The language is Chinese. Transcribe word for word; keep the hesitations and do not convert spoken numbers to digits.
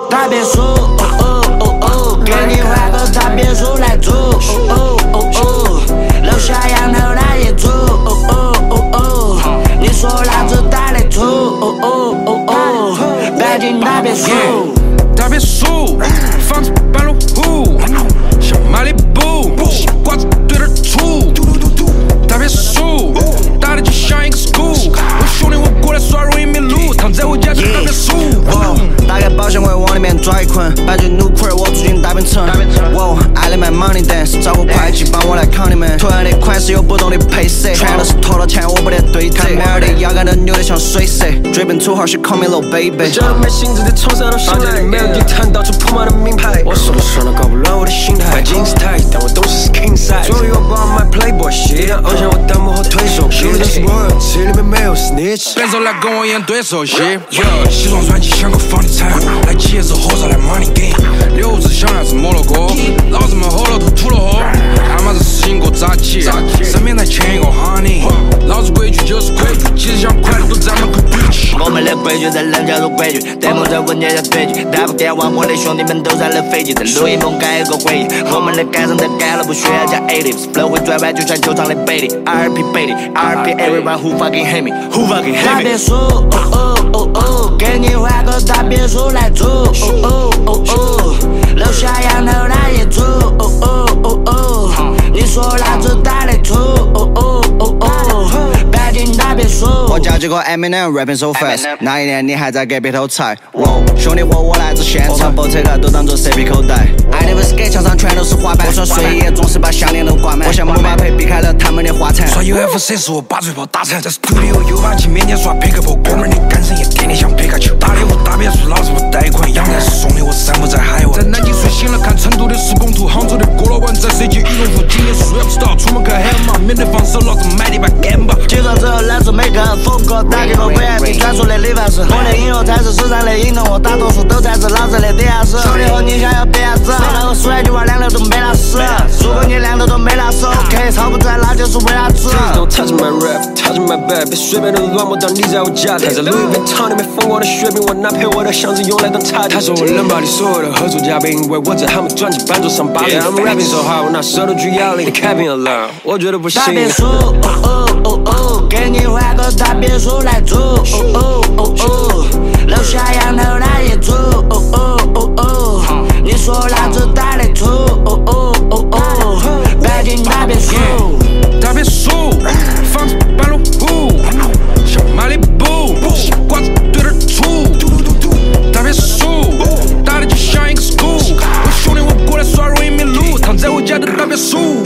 大别墅，哦哦哦哦，给你换个大别墅来住，哦哦哦哦，楼下阳头那也住，哦哦哦哦，你说老子打得出，哦哦哦哦，北京大别墅， 大别墅，房子半路虎，像马里布，瓜子对着出，大别墅，大的就像一个 school， 我兄弟我过来耍容易迷路，躺在我家就大别墅。 打开保险柜往里面抓一捆，白菊怒块我住进大变城。哇 ，I like my money dance， 找个会计帮我来扛你们。同样的款式有不同的配色，全都是偷了钱我不得对折。美尔的腰杆都扭得像水蛇，追本土号是 call me little baby。 这没性子的从山到醒来，没有地毯到处铺满了名牌。我说了算了，搞不乱我的心态。买金丝太，但我东西是 king size。终于我不好买 playboy shit， 让偶像我弹幕后推手。说的是 word， 这里面没有 snitch。 本手来跟我演对手戏，西装传奇像个房地产，来茄子火烧来 money game， 六子想要是摩洛哥，老子们喝了都吐了喝，他妈这事情给我扎起，身边才欠一个 honey， 老子规矩就是规矩，即使想快乐都在门口堆起。 我们的规矩在人家都规矩，对梦在文件下对句，打部电话我的兄弟们都在那飞机，在录音棚改一个回忆，我们的改声在改了不需要加 eighty，flow 会转弯就像球场的贝利 ，R I P 贝利 ，R I P everyone who fucking hate me，who fucking hate me。大别墅，哦哦哦哦，给你换个大别墅来住，哦哦哦哦，楼下阳头那也住，哦哦哦哦，你说老子打得出，哦哦哦哦，北京大别墅。我叫几个 Eminem rapping so fast， 那一年你还在隔壁偷菜，哇，兄弟伙我来自现场，爆车卡都当做 C P 口袋。I never skate 墙上全都是滑板，我穿睡衣总是把项链都挂满，我像姆巴佩避开了他们的花残。 耍 U F C 是我把嘴炮打残，在 studio 又把起缅甸耍皮克波，哥们儿的干声也天天像皮卡丘，打的我大别墅，老子不贷款，阳台是送的，我山不在海外。在南京睡醒了看成都的施工图，杭州的郭老板在 C G 羽绒服，今年树要不知道，出门看海马，免得放手，老子买的把干巴。结束之后来自每个风格，打给我 V I P 专属的理发师，我的音乐才是时尚的引动，我大多数都才是老子的底下室。兄弟伙你想要别啥子？然后说一句话两头都没拉屎，如果你两头都没拉手 ，OK 操不出来那就是为啥子 Please don't touch my rap, touch my bag， 别随便的乱摸到你在我家。他在 Louis Vuitton 里面疯狂的血拼，我拿陪我的箱子用来当茶几。他说我能把你所有的合作嘉宾，因为我在他们专辑伴奏上把柄。I'm rapping so hard， 我拿舌头举哑铃，你开屏了啦，我觉得不行。 大别墅，哦哦哦哦，给你换个大别墅来住，哦哦哦哦，楼下阳头那也住，哦哦哦哦，你说老子打得出，哦哦哦哦，北京大别墅， 大别墅，房子半路虎，像马里布，瓜子对着出，大别墅，大的就像一个 school， 我兄弟我过来耍容易迷路，躺在我家的大别墅。